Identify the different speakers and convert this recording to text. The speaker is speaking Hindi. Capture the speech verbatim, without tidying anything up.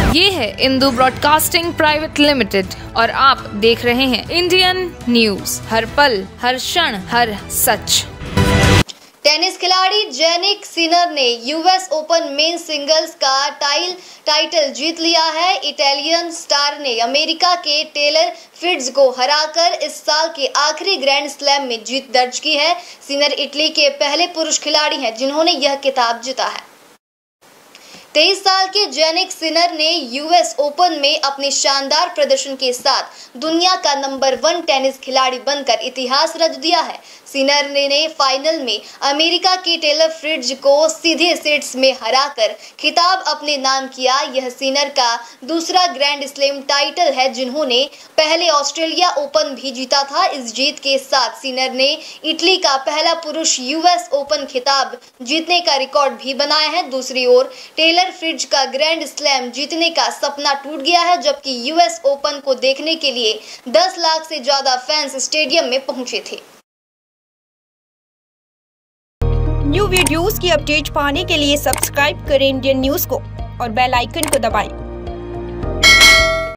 Speaker 1: ये है इंदू ब्रॉडकास्टिंग प्राइवेट लिमिटेड और आप देख रहे हैं इंडियन न्यूज, हर पल, हर क्षण, हर सच।
Speaker 2: टेनिस खिलाड़ी जैनिक सिनर ने यूएस ओपन मेंस सिंगल्स का टाइल टाइटल जीत लिया है। इटालियन स्टार ने अमेरिका के टेलर फ्रिट्ज को हराकर इस साल के आखिरी ग्रैंड स्लैम में जीत दर्ज की है। सिनर इटली के पहले पुरुष खिलाड़ी हैं जिन्होंने यह खिताब जीता है। तेईस साल के जैनिक सिनर ने यूएस ओपन में अपने शानदार प्रदर्शन के साथ दुनिया का नंबर वन टेनिस खिलाड़ी बनकर इतिहास रच दिया है। सिनर ने, ने फाइनल में अमेरिका के टेलर फ्रिट्ज को सीधे सेट्स में हराकर खिताब अपने नाम किया। यह सिनर का दूसरा ग्रैंड स्लैम टाइटल है जिन्होंने पहले ऑस्ट्रेलिया ओपन भी जीता था। इस जीत के साथ सिनर ने इटली का पहला पुरुष यूएस ओपन खिताब जीतने का रिकॉर्ड भी बनाया है। दूसरी ओर टेलर फ्रिट्ज का ग्रैंड स्लैम जीतने का सपना टूट गया है, जबकि यूएस ओपन को देखने के लिए दस लाख से ज्यादा फैंस स्टेडियम में पहुंचे थे।
Speaker 3: न्यू वीडियोस की अपडेट पाने के लिए सब्सक्राइब करें इंडियन न्यूज को और बेल आइकन को दबाएं।